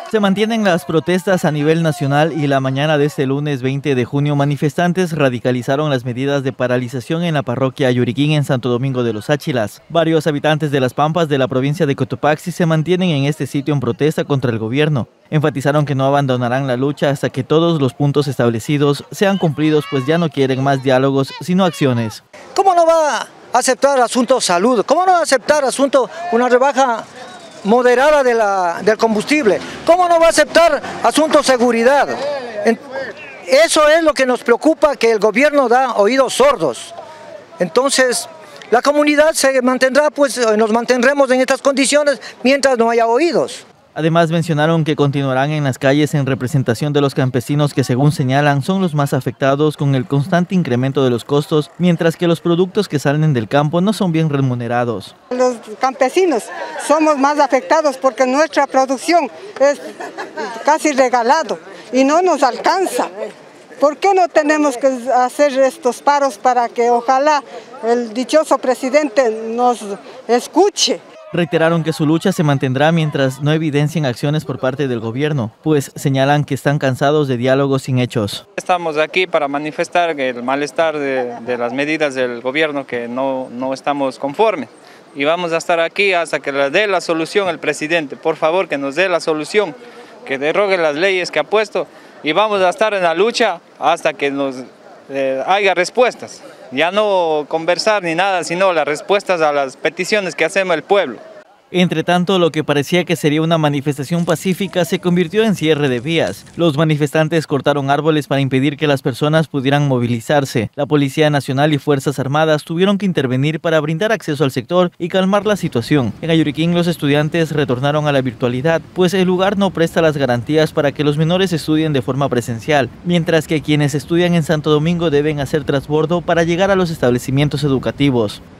Se mantienen las protestas a nivel nacional y la mañana de este lunes 20 de junio manifestantes radicalizaron las medidas de paralización en la parroquia Yuriquín en Santo Domingo de los Áchilas. Varios habitantes de Las Pampas de la provincia de Cotopaxi se mantienen en este sitio en protesta contra el gobierno. Enfatizaron que no abandonarán la lucha hasta que todos los puntos establecidos sean cumplidos, pues ya no quieren más diálogos, sino acciones. ¿Cómo no va a aceptar asunto salud? ¿Cómo no va a aceptar asunto una rebaja moderada del combustible? ¿Cómo no va a aceptar asunto seguridad? Eso es lo que nos preocupa, que el gobierno da oídos sordos. Entonces, la comunidad se mantendrá, pues nos mantendremos en estas condiciones mientras no haya oídos. Además mencionaron que continuarán en las calles en representación de los campesinos que, según señalan, son los más afectados con el constante incremento de los costos, mientras que los productos que salen del campo no son bien remunerados. Los campesinos somos más afectados porque nuestra producción es casi regalado y no nos alcanza. ¿Por qué no tenemos que hacer estos paros para que ojalá el dichoso presidente nos escuche? Reiteraron que su lucha se mantendrá mientras no evidencien acciones por parte del gobierno, pues señalan que están cansados de diálogos sin hechos. Estamos aquí para manifestar el malestar de las medidas del gobierno, que no estamos conformes. Y vamos a estar aquí hasta que le dé la solución el presidente. Por favor, que nos dé la solución, que derogue las leyes que ha puesto. Y vamos a estar en la lucha hasta que nos haya respuestas. Ya no conversar ni nada, sino las respuestas a las peticiones que hacemos el pueblo. Entre tanto, lo que parecía que sería una manifestación pacífica se convirtió en cierre de vías. Los manifestantes cortaron árboles para impedir que las personas pudieran movilizarse. La Policía Nacional y Fuerzas Armadas tuvieron que intervenir para brindar acceso al sector y calmar la situación. En Ayuriquín, los estudiantes retornaron a la virtualidad, pues el lugar no presta las garantías para que los menores estudien de forma presencial, mientras que quienes estudian en Santo Domingo deben hacer transbordo para llegar a los establecimientos educativos.